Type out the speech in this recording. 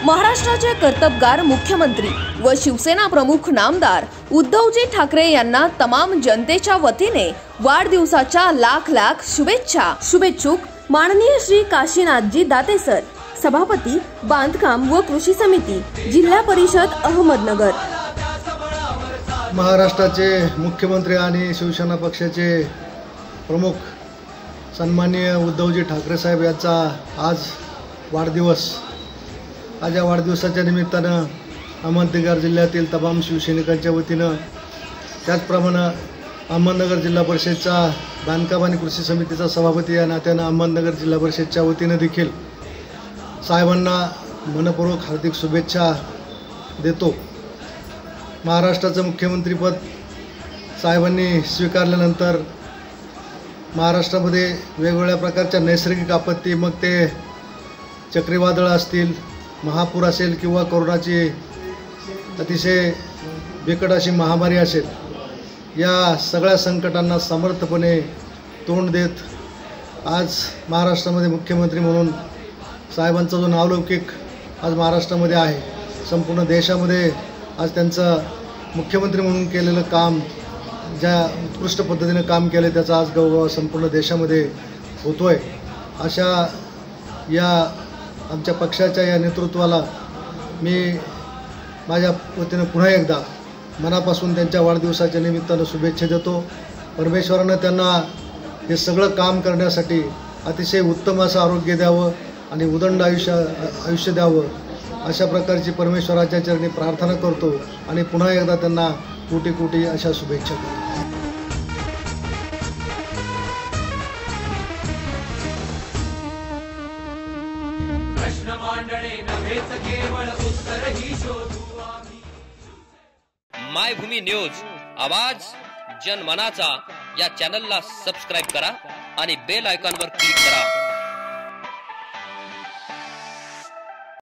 महाराष्ट्राचे कर्तबगार मुख्यमंत्री व शिवसेना प्रमुख नामदार उद्धवजी ठाकरे यांना तमाम जनतेच्या वतीने वाढदिवसाच्या लाख लाख शुभेच्छा। शुभेच्छुक माननीय श्री काशीनाथजी दाते सर, सभापती बांधकाम व कृषी समिती, जिल्हा परिषद अहमदनगर। महाराष्ट्राचे मुख्यमंत्री आणि शिवसेना पक्षाचे प्रमुख सन्माननीय उद्धवजी ठाकरे साहेब यांचा आज वाढदिवस। आज या वाढदिवसाच्या निमित्तानं अहमदनगर जिल्ह्यातील तमाम शिवसैनिकांच्या वतीनं, त्याचप्रमाणे अहमदनगर जिल्हा परिषदचा बांधकाम आणि कृषी समितीचा सभापती या नात्यानं अहमदनगर जिल्हा परिषदच्या वतीनं देखील साहेबांना मनपूर्वक हार्दिक शुभेच्छा देतो। महाराष्ट्राचं मुख्यमंत्रीपद साहेबांनी स्वीकारल्यानंतर महाराष्ट्रामध्ये वेगवेगळ्या प्रकारच्या नैसर्गिक आपत्ती, मग ते चक्रीवादळ असतील, महापूर असेल किंवा कोरोनाची अतिशय बिकट अशी महामारी असेल, या सगळ्या संकटांना समर्थपणे तोंड देत आज महाराष्ट्रामध्ये मुख्यमंत्री म्हणून साहेबांचा जो नावलौकिक आज महाराष्ट्रामध्ये आहे, संपूर्ण देशामध्ये आज त्यांचं मुख्यमंत्री म्हणून केलेलं काम, ज्या उत्कृष्ट पद्धतीने काम केले त्याचा आज गौरव संपूर्ण देशामध्ये होतो आहे। अशा या आमच्या पक्षाच्या या नेतृत्वाला मी माझ्या वतीनं पुन्हा एकदा मनापासून त्यांच्या वाढदिवसाच्या निमित्तानं शुभेच्छा देतो। परमेश्वरानं त्यांना हे सगळं काम करण्यासाठी अतिशय उत्तम असं आरोग्य द्यावं आणि उदंड आयुष्य द्यावं, अशा प्रकारची परमेश्वराच्या चरणी प्रार्थना करतो आणि पुन्हा एकदा त्यांना कोटी कोटी अशा शुभेच्छा देतो। मायभूमी न्यूज, आवाज जनमनाचा या चॅनलला सबस्क्राइब करा आणि बेल आयकॉनवर क्लिक करा।